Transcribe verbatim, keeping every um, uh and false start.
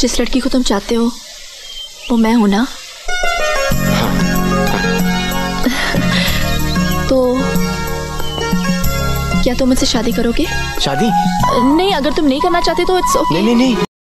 जिस लड़की को तुम चाहते हो वो मैं हूं ना? तो क्या तुम मुझसे शादी करोगे? शादी? नहीं, अगर तुम नहीं करना चाहते तो इट्स ओके। नहीं नहीं नहीं